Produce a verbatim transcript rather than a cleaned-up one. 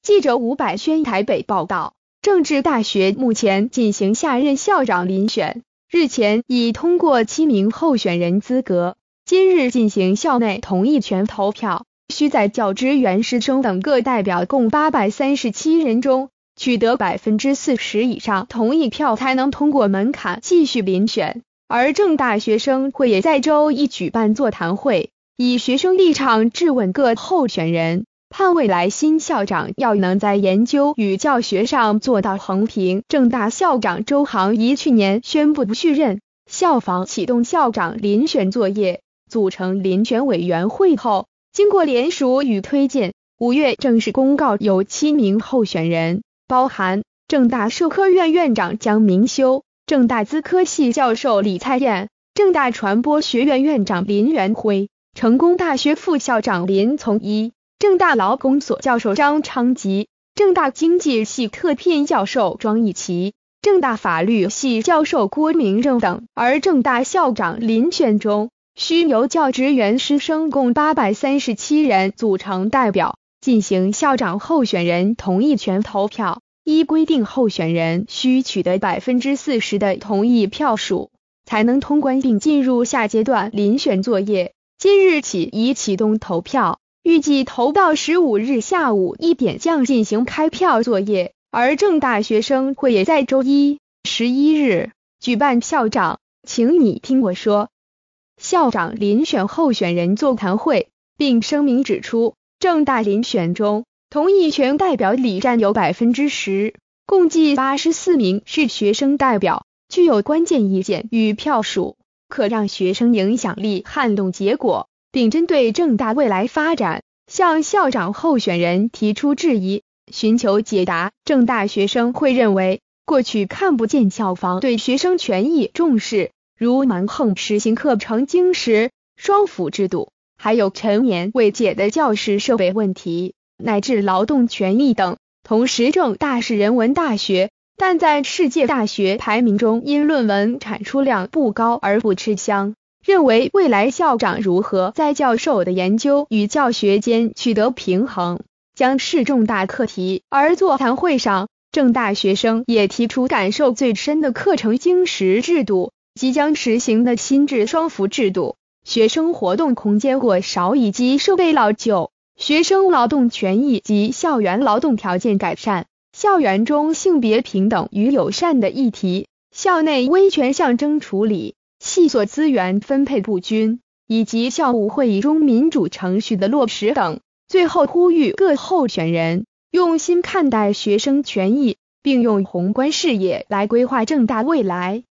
记者吴百轩台北报道，政治大学目前进行下任校长遴选，日前已通过七名候选人资格，今日进行校内同意权投票，需在教职员师生等各代表共八百三十七人中取得 百分之四十 以上同意票才能通过门槛继续遴选。而政大学生会也在周一举办座谈会，以学生立场质问各候选人，盼未来新校长要能在研究与教学上做到横平。政大校长周航仪去年宣布不续任，校方启动校长遴选作业，组成遴选委员会后，经过联署与推荐，五月正式公告有七名候选人，包含政大社科院院长江明修、政大资科系教授李蔡燕、政大传播学院院长林元辉、成功大学副校长林从一、政大劳工所教授张昌吉、政大经济系特聘教授庄义奇、政大法律系教授郭明正等。而政大校长遴选中，需由教职员师生共八百三十七人组成代表，进行校长候选人同意权投票。依规定，候选人需取得 百分之四十 的同意票数，才能通关并进入下阶段遴选作业。今日起已启动投票，预计投到十五日下午一点将进行开票作业。而政大学生会也在周一十一日举办校长请你听我说校长遴选候选人座谈会，并声明指出，政大遴选中同意权代表里占有 百分之十， 共计八十四名是学生代表，具有关键意见与票数，可让学生影响力撼动结果，并针对政大未来发展向校长候选人提出质疑，寻求解答。政大学生会认为，过去看不见校方对学生权益重视，如蛮横实行课程精实、双辅制度，还有陈年未解的教室设备问题，乃至劳动权益等。同时，政大是人文大学，但在世界大学排名中因论文产出量不高而不吃香，认为未来校长如何在教授的研究与教学间取得平衡，将是重大课题。而座谈会上，政大学生也提出感受最深的课程精实制度，即将实行的新制双辅制度，学生活动空间过少以及设备老旧，学生劳动权益及校园劳动条件改善，校园中性别平等与友善的议题，校内威权象征处理，系所资源分配不均，以及校务会议中民主程序的落实等。最后呼吁各候选人用心看待学生权益，并用宏观视野来规划政大未来。